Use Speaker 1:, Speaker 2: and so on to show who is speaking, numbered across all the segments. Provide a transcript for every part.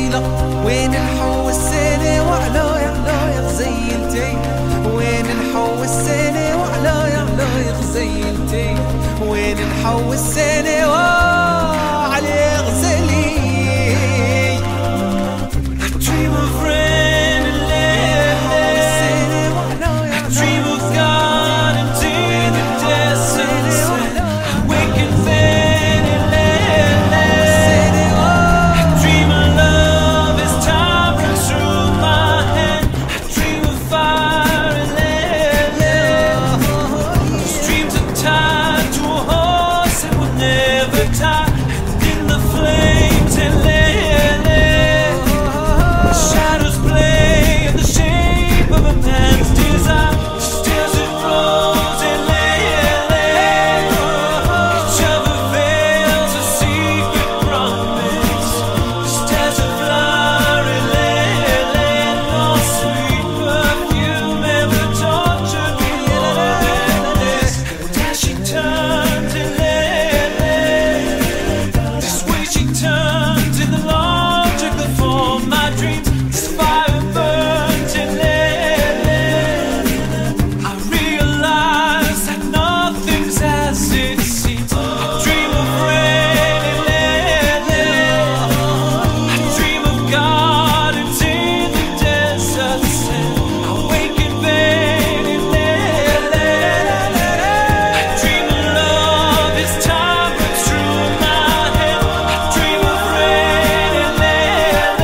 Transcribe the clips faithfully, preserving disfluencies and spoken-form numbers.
Speaker 1: طويلة وين نحو السنة وعلايا علايا غزيلتي وين نحو السنة وعلايا علايا غزيلتي وين نحو السنة وعلي غزلي I dream of rain and land I dream of God into the desert I wake and then and land I dream of love as time runs through my hand I dream of fire and land Those dreams are tied to a horse that will never die and in the flames and land shadows play in the shape of a man's desire Just as it grows and land each other veils a secret promise Just as a flower and land no sweet perfume ever tortured me more than this As she turns and land this way she turns in the logic of all my dreams This fire burns and land I realize that nothing's as it seems I dream of rain and land I dream of gardens in the desert sand I wake in vain and land I dream of love as time runs through my head I dream of rain and land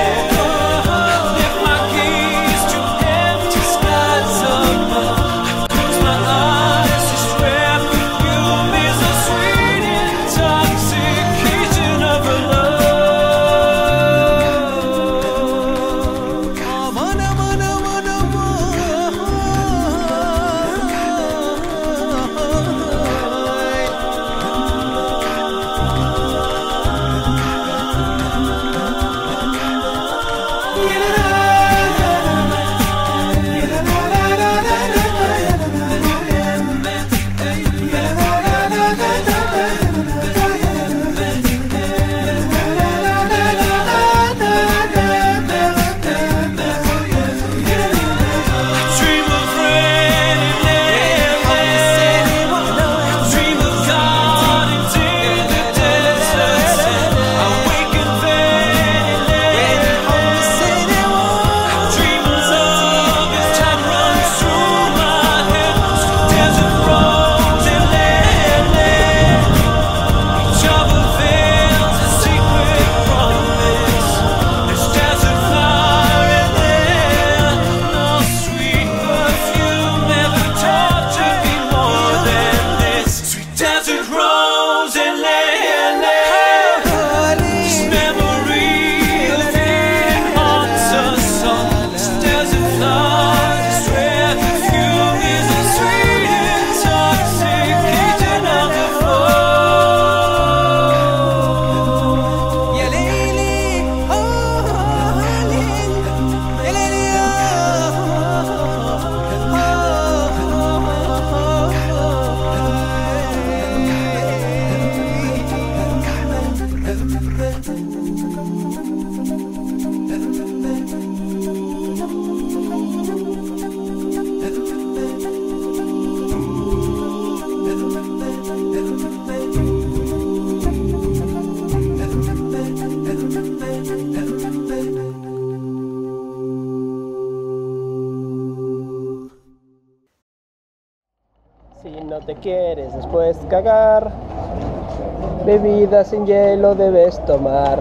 Speaker 1: Lift my gaze to empty skies above I close my eyes, this rare perfume is the sweet intoxication of her love Aman aman aman Dream of rain and land Dream of gardens in the desert sand I wake in vain and land I dream of love as time runs through my head Desert rose and land each other veils a secret promise There's desert fire and land no sweet perfume ever tortured me more than this Sweet desert rose and land This memory of it haunts us all This desert flower, this rare perfume is the sweet intoxication of the fall Ya Layli, oh Layli, Ya Layli,
Speaker 2: Si no te quieres después cagar, bebida sin hielo debes tomar.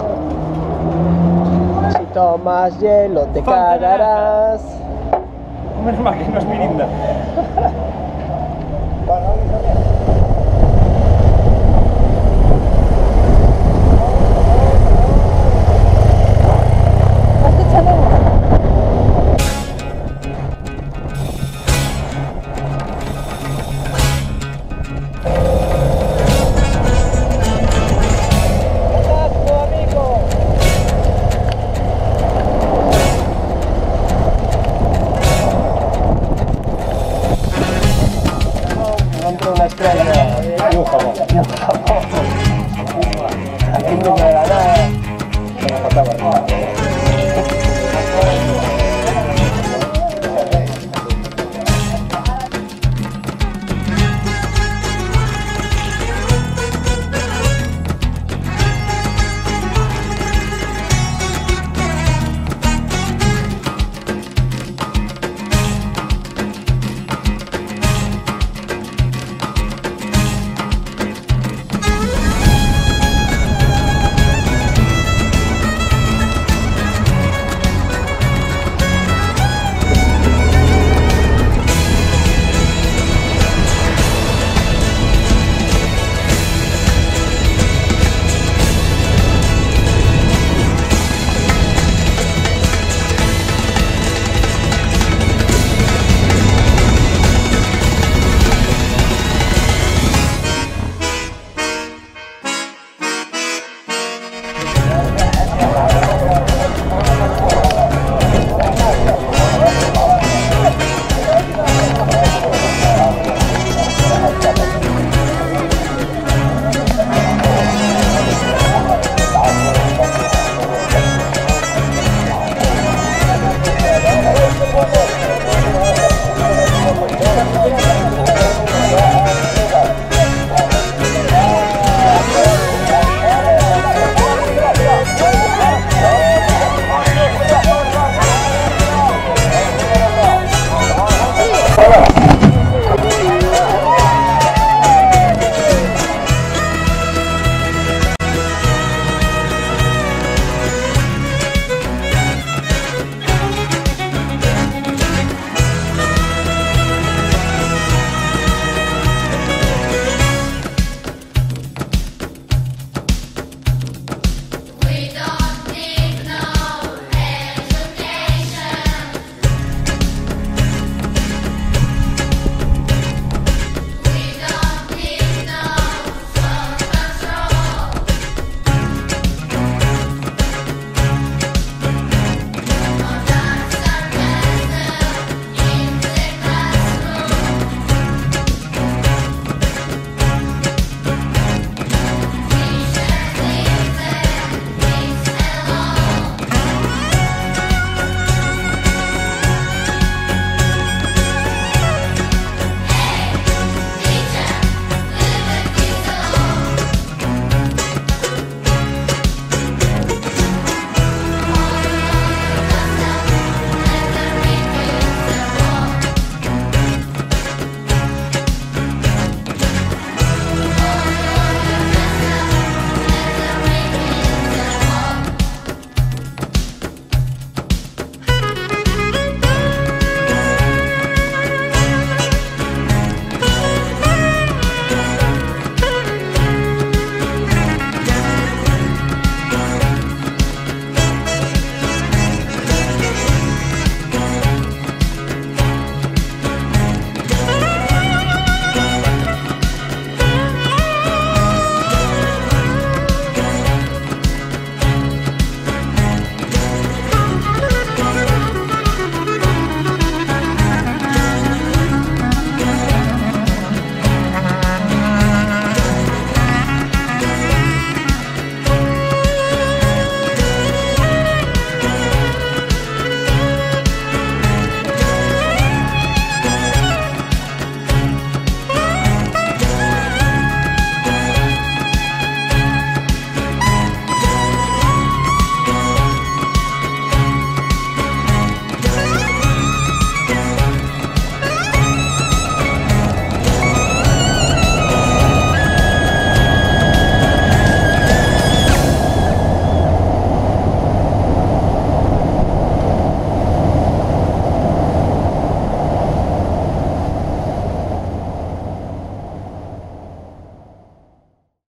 Speaker 2: Si tomas hielo te cagarás.
Speaker 3: Menos mal que no es mirinda.
Speaker 1: amigo